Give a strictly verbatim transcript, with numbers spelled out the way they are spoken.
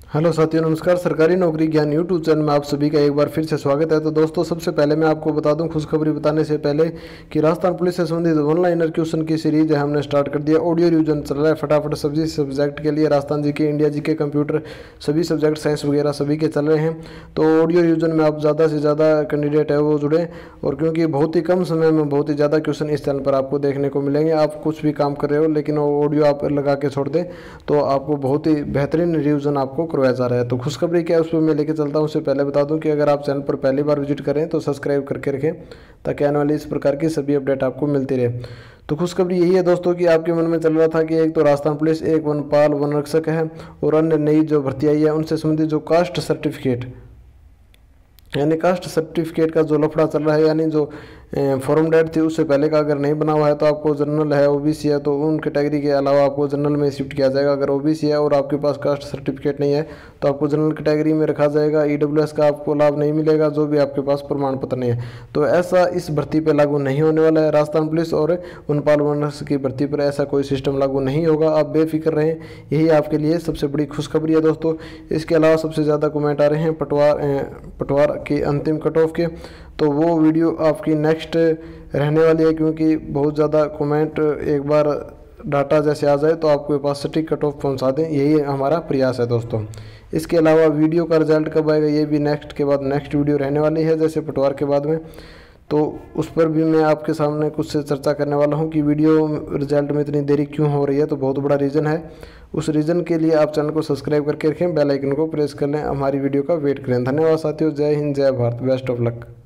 Hello साथियों, नमस्कार। सरकारी नौकरी ज्ञान यूट्यूब चैनल में आप सभी का एक बार फिर से स्वागत है। तो दोस्तों, सबसे पहले मैं आपको बता दूं, खुशखबरी बताने से पहले, कि राजस्थान पुलिस से संबंधित ऑनलाइन क्वेश्चन की सीरीज है हमने स्टार्ट कर दिया। ऑडियो रिवीजन चल रहा है फटाफट सभी सब्जेक्ट के लिए, राजस्थान जी के, इंडिया जी के, कंप्यूटर, सभी सब्जेक्ट, साइंस वगैरह सभी के चल रहे हैं। तो ऑडियो रिवीजन में आप ज़्यादा से ज़्यादा कैंडिडेट है वो जुड़े, और क्योंकि बहुत ही कम समय में बहुत ही ज़्यादा क्वेश्चन इस चैनल पर आपको देखने को मिलेंगे। आप कुछ भी काम कर रहे हो लेकिन ऑडियो आप लगा के छोड़ दें तो आपको बहुत ही बेहतरीन रिवीजन आपको करवाया जा रहा है। तो खुशखबरी क्या है उस पर मैं लेके चलता हूँ। उससे पहले बता दूं कि अगर आप चैनल पर पहली बार विजिट करें तो सब्सक्राइब करके रखें, ताकि आने वाली इस प्रकार की सभी अपडेट आपको मिलती रहे। तो खुशखबरी यही है दोस्तों कि आपके मन में चल रहा था कि एक तो राजस्थान पुलिस एक वनपाल वन रक्षक है, और अन्य नई जो भर्ती आई है उनसे संबंधित जो कास्ट सर्टिफिकेट यानी कास्ट सर्टिफिकेट का जो लफड़ा चल रहा है, यानी जो फॉर्म डेट थी उससे पहले का अगर नहीं बना हुआ है तो आपको जनरल है, ओबीसी है, तो उन कैटेगरी के अलावा आपको जनरल में शिफ्ट किया जाएगा। अगर ओबीसी है और आपके पास कास्ट सर्टिफिकेट नहीं है तो आपको जनरल कैटेगरी में रखा जाएगा। ईडब्ल्यूएस का आपको लाभ नहीं मिलेगा जो भी आपके पास प्रमाण पत्र नहीं है। तो ऐसा इस भर्ती पर लागू नहीं होने वाला है। राजस्थान पुलिस और वनपाल वन की भर्ती पर ऐसा कोई सिस्टम लागू नहीं होगा, आप बेफिक्र रहें। यही आपके लिए सबसे बड़ी खुशखबरी है दोस्तों। इसके अलावा सबसे ज़्यादा कमेंट आ रहे हैं पटवार पटवार के अंतिम कट ऑफ के, तो वो वीडियो आपकी नेक्स्ट रहने वाली है, क्योंकि बहुत ज़्यादा कमेंट एक बार डाटा जैसे आ जाए तो आपके पास सटीक कट ऑफ पहुँचा दें, यही हमारा प्रयास है दोस्तों। इसके अलावा वीडियो का रिजल्ट कब आएगा ये भी नेक्स्ट के बाद नेक्स्ट वीडियो रहने वाली है, जैसे पटवार के बाद में, तो उस पर भी मैं आपके सामने कुछ से चर्चा करने वाला हूं कि वीडियो रिजल्ट में इतनी देरी क्यों हो रही है। तो बहुत बड़ा रीज़न है, उस रीज़न के लिए आप चैनल को सब्सक्राइब करके रखें, बेल आइकन को प्रेस कर लें, हमारी वीडियो का वेट करें। धन्यवाद साथियों, जय हिंद, जय भारत, बेस्ट ऑफ लक।